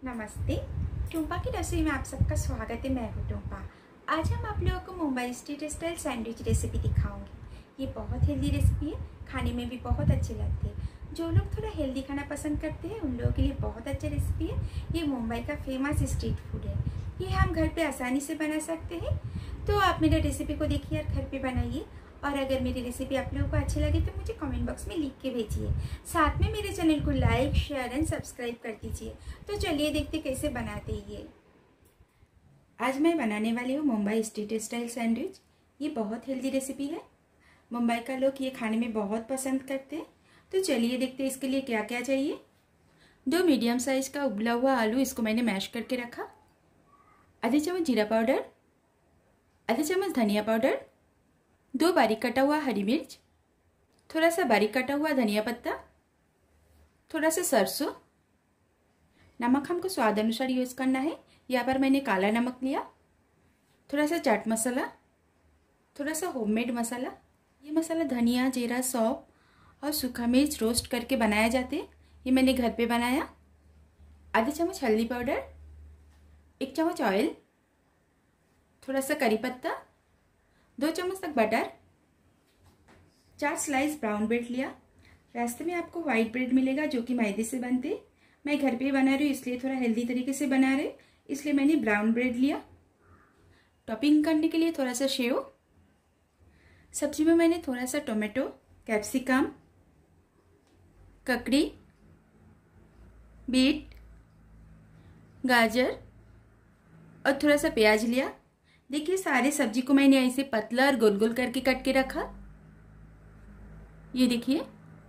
नमस्ते। टूम्पा की रसोई में आप सबका स्वागत है। मैं हूँ टूम्पा। आज हम आप लोगों को Mumbai street style sandwich recipe दिखाऊंगी। ये बहुत हेल्दी रेसिपी है, खाने में भी बहुत अच्छी लगती है। जो लोग थोड़ा हेल्दी खाना पसंद करते हैं उन लोगों के लिए बहुत अच्छा रेसिपी है। ये मुंबई का फेमस स्ट्रीट फूड है। ये हम घर पे आसानी से बना सकते हैं। तो आप मेरे रेसिपी को देखिए और घर पे बनाइए। और अगर मेरी रेसिपी आप लोगों को अच्छी लगे तो मुझे कमेंट बॉक्स में लिख के भेजिए। साथ में मेरे चैनल को लाइक, शेयर एंड सब्सक्राइब कर दीजिए। तो चलिए देखते कैसे बनाते ये। आज मैं बनाने वाली हूँ मुंबई स्ट्रीट स्टाइल सैंडविच। ये बहुत हेल्दी रेसिपी है। मुंबई का लोग ये खाने में बहुत पसंद करते हैं। तो चलिए देखते हैं इसके लिए क्या क्या चाहिए। 2 मीडियम साइज का उबला हुआ आलू, इसको मैंने मैश करके रखा। आधे चम्मच जीरा पाउडर, आधे चम्मच धनिया पाउडर, 2 बारीक कटा हुआ हरी मिर्च, थोड़ा सा बारीक कटा हुआ धनिया पत्ता, थोड़ा सा सरसों। नमक हमको स्वाद अनुसार यूज़ करना है। यहाँ पर मैंने काला नमक लिया, थोड़ा सा चाट मसाला, थोड़ा सा होममेड मसाला। ये मसाला धनिया, जीरा, सौंफ और सूखा मिर्च रोस्ट करके बनाया जाते हैं। ये मैंने घर पे बनाया। आधे चम्मच हल्दी पाउडर, 1 चम्मच ऑयल, थोड़ा सा करी पत्ता, 2 चम्मच तक बटर, 4 स्लाइस ब्राउन ब्रेड लिया। रास्ते में आपको वाइट ब्रेड मिलेगा जो कि मैदे से बनते। मैं घर पे ही बना रही हूँ इसलिए थोड़ा हेल्दी तरीके से बना रहे, इसलिए मैंने ब्राउन ब्रेड लिया। टॉपिंग करने के लिए थोड़ा सा सेव। सब्जी में मैंने थोड़ा सा टोमेटो, कैप्सिकम, ककड़ी, बीट, गाजर और थोड़ा सा प्याज लिया। देखिए सारे सब्जी को मैंने ऐसे पतला और गोल गोल करके कट के रखा। ये देखिए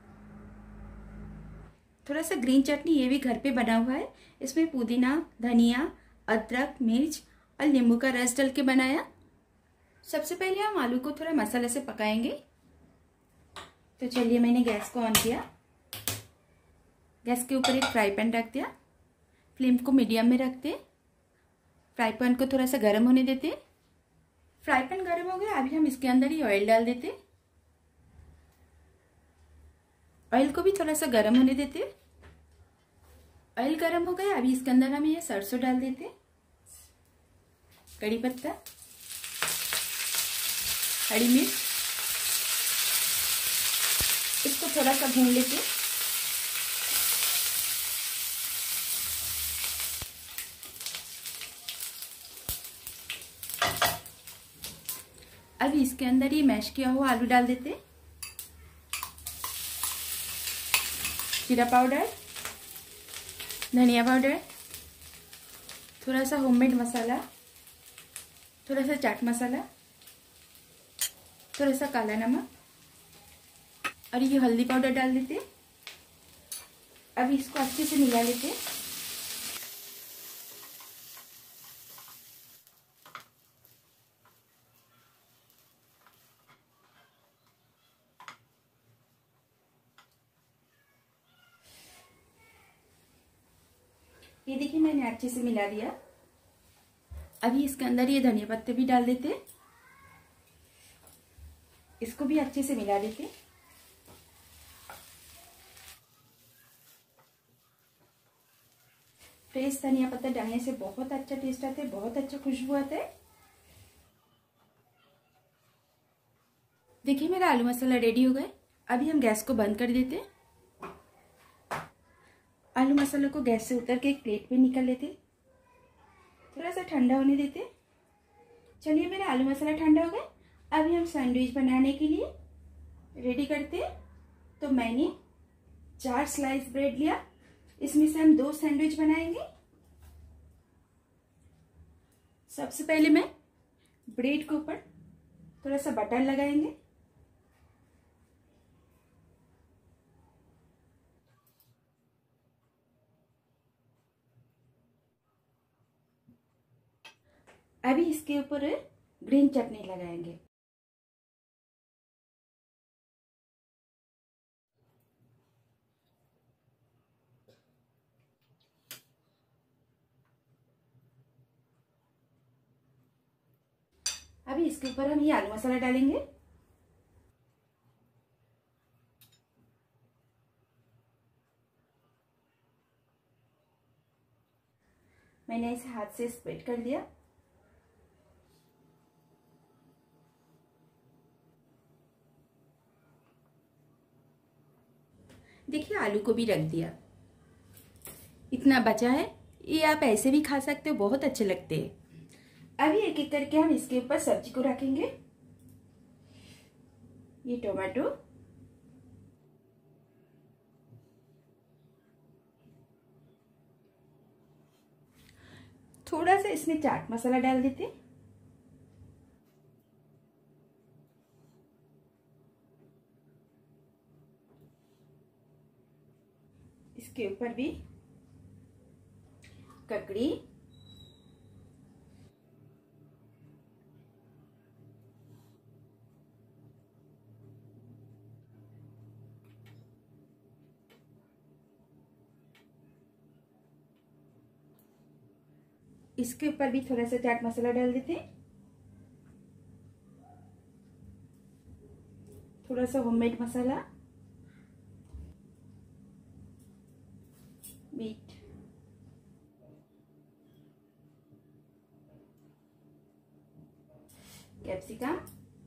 थोड़ा सा ग्रीन चटनी, ये भी घर पे बना हुआ है। इसमें पुदीना, धनिया, अदरक, मिर्च और नींबू का रस डाल के बनाया। सबसे पहले हम आलू को थोड़ा मसाले से पकाएंगे। तो चलिए मैंने गैस को ऑन किया। गैस के ऊपर एक फ्राई पैन रख दिया। फ्लेम को मीडियम में रखते। फ्राई पैन को थोड़ा सा गर्म होने देते। फ्राई पैन गर्म हो गया, अभी हम इसके अंदर ही ऑयल डाल देते। ऑयल को भी थोड़ा सा गर्म होने देते। ऑयल गर्म हो गया, अभी इसके अंदर हम ये सरसों डाल देते, कड़ी पत्ता, हरी मिर्च। इसको थोड़ा सा भून लेते। अभी इसके अंदर ये मैश किया हुआ आलू डाल देते। जीरा पाउडर, धनिया पाउडर, थोड़ा सा होममेड मसाला, थोड़ा सा चाट मसाला, थोड़ा सा काला नमक और ये हल्दी पाउडर डाल देते। अभी इसको अच्छे से मिला लेते। ये देखिए मैंने अच्छे से मिला दिया। अभी इसके अंदर ये धनिया पत्ते भी डाल देते। इसको भी अच्छे से मिला लेते। फ्रेश धनिया पत्ता डालने से बहुत अच्छा टेस्ट आता है, बहुत अच्छा खुशबू आता है। देखिए मेरा आलू मसाला रेडी हो गया। अभी हम गैस को बंद कर देते। आलू मसाले को गैस से उतर के एक प्लेट पे निकाल लेते। थोड़ा सा ठंडा होने देते। चलिए मेरा आलू मसाला ठंडा हो गया। अभी हम सैंडविच बनाने के लिए रेडी करते हैं। तो मैंने 4 स्लाइस ब्रेड लिया। इसमें से हम 2 सैंडविच बनाएंगे। सबसे पहले मैं ब्रेड के ऊपर थोड़ा सा बटर लगाएंगे। अभी इसके ऊपर ग्रीन चटनी लगाएंगे। अभी इसके ऊपर हम ये आलू मसाला डालेंगे। मैंने इसे हाथ से स्प्रेड कर दिया। देखिए आलू को भी रख दिया। इतना बचा है, ये आप ऐसे भी खा सकते हो, बहुत अच्छे लगते हैं। अभी एक एक करके हम इसके ऊपर सब्जी को रखेंगे। ये टोमेटो, थोड़ा सा इसमें चाट मसाला डाल देते, इसके ऊपर भी ककड़ी, इसके ऊपर भी थोड़ा सा चाट मसाला डाल देते, थोड़ा सा होममेड मसाला, बीट, कैप्सिकम,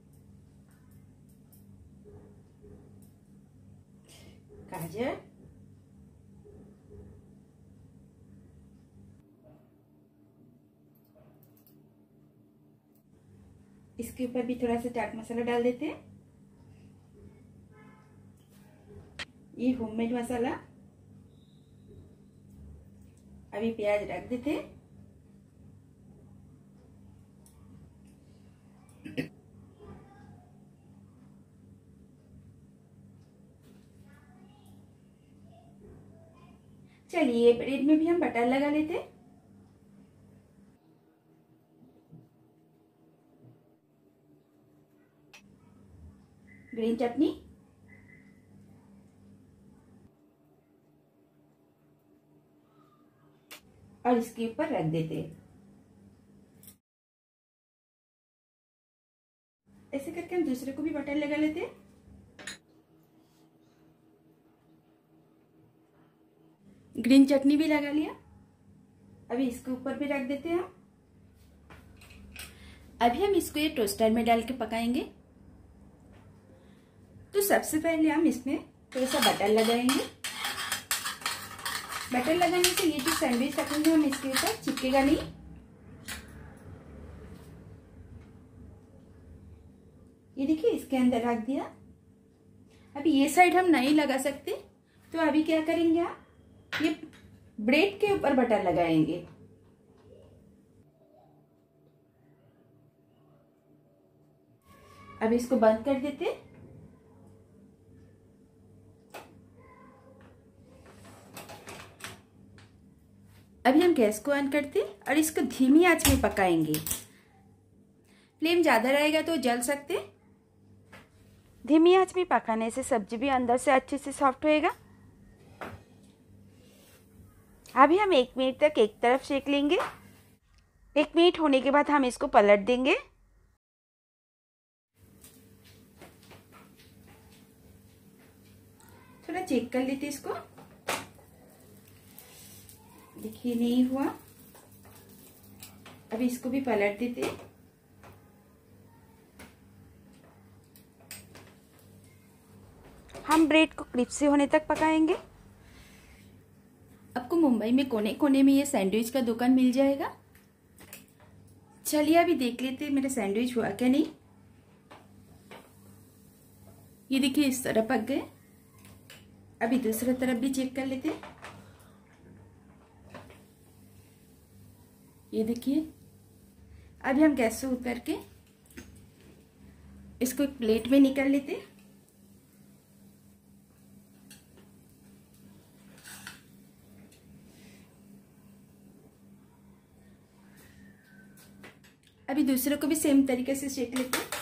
गाजर, इसके ऊपर भी थोड़ा सा चाट मसाला डाल देते हैं, ये होममेड मसाला। अभी प्याज रख देते हैं, चलिए ब्रेड में भी हम बटर लगा लेते हैं। ग्रीन चटनी, और इसके ऊपर रख देते हैं। ऐसे करके हम दूसरे को भी बटर लगा लेते हैं। ग्रीन चटनी भी लगा लिया, अभी इसके ऊपर भी रख देते हैं हम। अभी हम इसको ये टोस्टर में डाल के पकाएंगे। तो सबसे पहले हम इसमें थोड़ा सा बटर लगाएंगे। बटर लगाने से ये जो सैंडविच रखेंगे हम इसके ऊपर चिपकेगा नहीं। ये देखिए इसके अंदर रख दिया। अभी ये साइड हम नहीं लगा सकते, तो अभी क्या करेंगे आप, ये ब्रेड के ऊपर बटर लगाएंगे। अभी इसको बंद कर देते। अभी हम गैस को ऑन करते और इसको धीमी आंच में पकाएंगे। फ्लेम ज्यादा रहेगा तो जल सकते। धीमी आंच में पकाने से सब्जी भी अंदर से अच्छे से सॉफ्ट होएगा। अभी हम 1 मिनट तक एक तरफ सेक लेंगे। 1 मिनट होने के बाद हम इसको पलट देंगे। थोड़ा चेक कर लेते इसको। देखिए नहीं हुआ, अभी इसको भी पलट देते। हम ब्रेड को क्रिस्पी होने तक पकाएंगे। आपको मुंबई में कोने कोने में ये सैंडविच का दुकान मिल जाएगा। चलिए अभी देख लेते मेरा सैंडविच हुआ क्या नहीं। ये देखिए इस तरह पक गए। अभी दूसरा तरफ भी चेक कर लेते। ये देखिए। अभी हम गैस से उतर के इसको एक प्लेट में निकाल लेते। अभी दूसरे को भी सेम तरीके से सेक लेते हैं।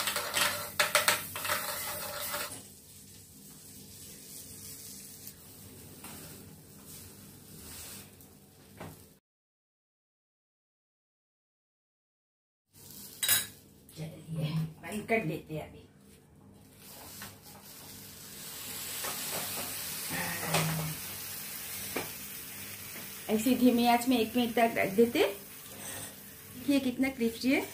चलिए बंद कर देते हैं। अभी ऐसे धीमी आंच में 1 मिनट तक रख देते। ये कितना क्रिस्पी है।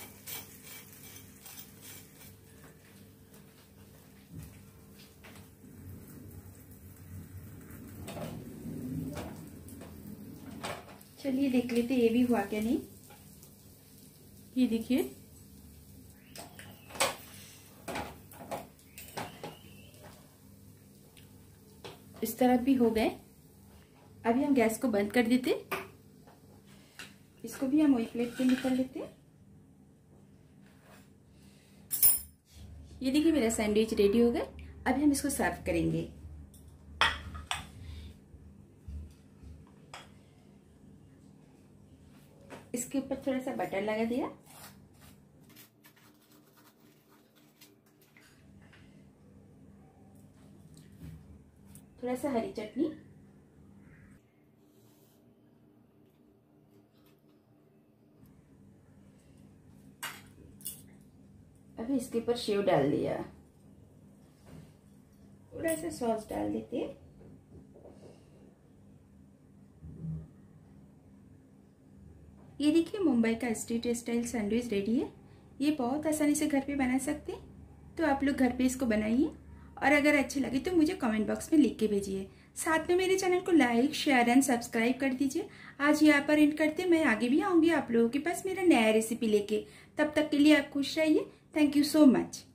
चलिए देख लेते ये भी हुआ क्या नहीं। ये देखिए, इस तरफ भी हो गए। अभी हम गैस को बंद कर देते। इसको भी हम वही प्लेट पे निकाल लेते। ये देखिए मेरा सैंडविच रेडी हो गया। अभी हम इसको सर्व करेंगे। इसके ऊपर थोड़ा सा बटर लगा दिया। थोड़ा सा हरी चटनी। अभी इसके ऊपर सेव डाल दिया। थोड़ा सा सॉस डाल देते। ये देखिए मुंबई का स्ट्रीट स्टाइल सैंडविच रेडी है। ये बहुत आसानी से घर पे बना सकते हैं, तो आप लोग घर पे इसको बनाइए। और अगर अच्छे लगे तो मुझे कमेंट बॉक्स में लिख के भेजिए। साथ में मेरे चैनल को लाइक, शेयर एंड सब्सक्राइब कर दीजिए। आज यहाँ पर एंड करते। मैं आगे भी आऊँगी आप लोगों के पास मेरा नया रेसिपी लेके। तब तक के लिए आप खुश रहिए। Thank you so much.